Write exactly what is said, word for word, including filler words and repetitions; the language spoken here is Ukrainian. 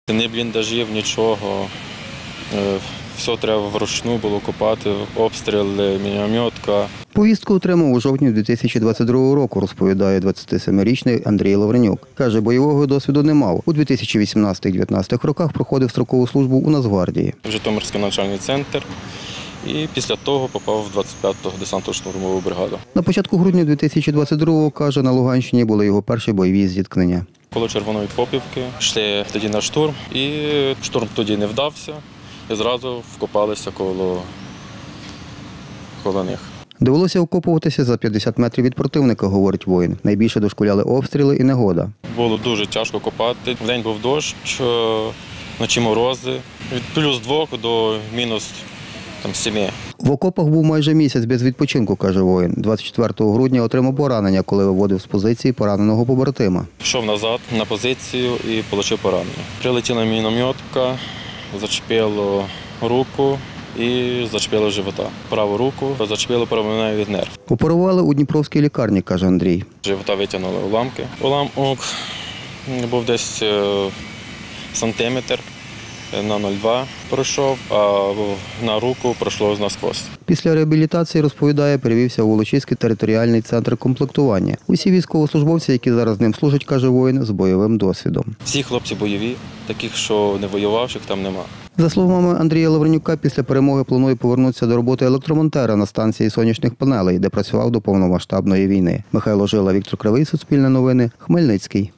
Ні бліндажів, нічого. Все треба вручну було копати, обстріли, мінометка. Повістку отримав у жовтні дві тисячі двадцять другого року, розповідає двадцятисемирічний Андрій Лавренюк. Каже, бойового досвіду не мав. У дві тисячі вісімнадцятому-дев'ятнадцятому роках проходив строкову службу у Нацгвардії. В Житомирський навчальний центр. І після того попав в двадцять п'яту десантно-штурмову бригаду. На початку грудня дві тисячі двадцять другого, каже, на Луганщині були його перші бойові зіткнення. Коло Червоної Попівки йшли тоді на штурм, і штурм тоді не вдався, і зразу вкопалися коло, коло них. Довелося окопуватися за п'ятдесят метрів від противника, говорить воїн. Найбільше дошкуляли обстріли і негода. Було дуже тяжко копати. Вдень був дощ, вночі морози. Від плюс двох до мінус там, семи. В окопах був майже місяць без відпочинку, каже воїн. двадцять четвертого грудня отримав поранення, коли виводив з позиції пораненого побратима. Пішов назад на позицію і отримав поранення. Прилетіла мінометка, зачепило руку і зачепило живота. Праву руку зачепило правий нерв. Оперували у Дніпровській лікарні, каже Андрій. Живота витягнули уламки. Уламок був десь сантиметр на нуль цілих два пройшов, а на руку пройшло насквозь. Після реабілітації, розповідає, перевівся у Волочиський територіальний центр комплектування. Усі військовослужбовці, які зараз з ним служать, каже воїн, з бойовим досвідом. Всі хлопці бойові, таких, що не воювавших, там нема. За словами Андрія Лавренюка, після перемоги планує повернутися до роботи електромонтера на станції сонячних панелей, де працював до повномасштабної війни. Михайло Жила, Віктор Кривий, Суспільне новини, Хмельницький.